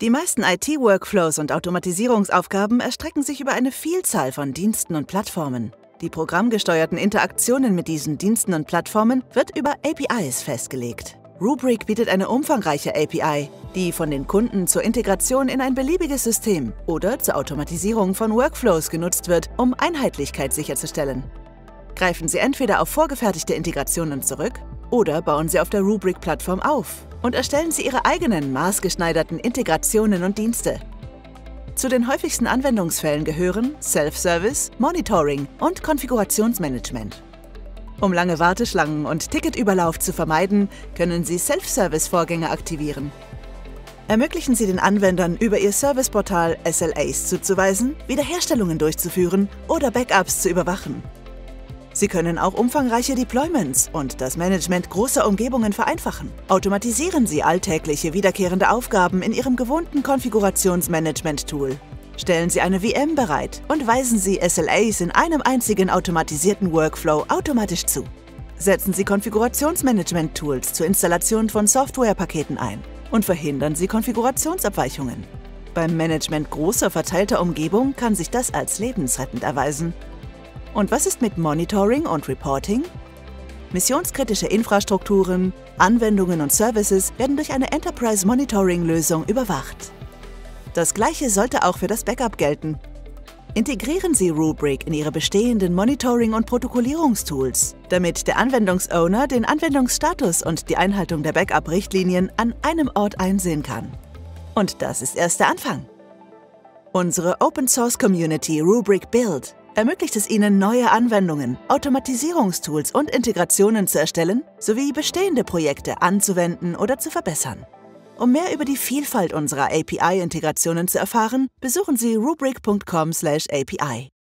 Die meisten IT-Workflows und Automatisierungsaufgaben erstrecken sich über eine Vielzahl von Diensten und Plattformen. Die programmgesteuerten Interaktionen mit diesen Diensten und Plattformen wird über APIs festgelegt. Rubrik bietet eine umfangreiche API, die von den Kunden zur Integration in ein beliebiges System oder zur Automatisierung von Workflows genutzt wird, um Einheitlichkeit sicherzustellen. Greifen Sie entweder auf vorgefertigte Integrationen zurück oder bauen Sie auf der Rubrik-Plattform auf und erstellen Sie Ihre eigenen maßgeschneiderten Integrationen und Dienste. Zu den häufigsten Anwendungsfällen gehören Self-Service, Monitoring und Konfigurationsmanagement. Um lange Warteschlangen und Ticketüberlauf zu vermeiden, können Sie Self-Service-Vorgänge aktivieren. Ermöglichen Sie den Anwendern, über Ihr Serviceportal SLAs zuzuweisen, Wiederherstellungen durchzuführen oder Backups zu überwachen. Sie können auch umfangreiche Deployments und das Management großer Umgebungen vereinfachen. Automatisieren Sie alltägliche wiederkehrende Aufgaben in Ihrem gewohnten Konfigurationsmanagement-Tool. Stellen Sie eine VM bereit und weisen Sie SLAs in einem einzigen automatisierten Workflow automatisch zu. Setzen Sie Konfigurationsmanagement-Tools zur Installation von Softwarepaketen ein und verhindern Sie Konfigurationsabweichungen. Beim Management großer verteilter Umgebung kann sich das als lebensrettend erweisen. Und was ist mit Monitoring und Reporting? Missionskritische Infrastrukturen, Anwendungen und Services werden durch eine Enterprise-Monitoring-Lösung überwacht. Das Gleiche sollte auch für das Backup gelten. Integrieren Sie Rubrik in Ihre bestehenden Monitoring- und Protokollierungstools, damit der Anwendungsowner den Anwendungsstatus und die Einhaltung der Backup-Richtlinien an einem Ort einsehen kann. Und das ist erst der Anfang. Unsere Open-Source-Community Rubrik Build ermöglicht es Ihnen, neue Anwendungen, Automatisierungstools und Integrationen zu erstellen, sowie bestehende Projekte anzuwenden oder zu verbessern. Um mehr über die Vielfalt unserer API-Integrationen zu erfahren, besuchen Sie rubrik.com/API.